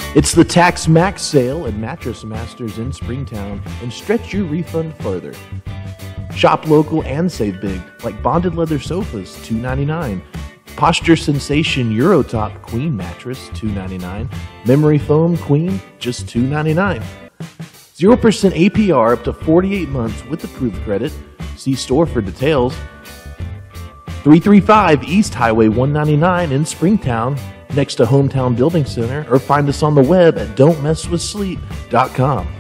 It's the Tax Max sale at Mattress Masters in Springtown, and stretch your refund further. Shop local and save big, like bonded leather sofas, $2.99. Posture Sensation Eurotop Queen Mattress, $2.99. Memory Foam Queen, just $2.99. 0% APR up to 48 months with approved credit. See store for details. 335 East Highway 199 in Springtown, next to Hometown Building Center, or find us on the web at don'tmesswithsleep.com.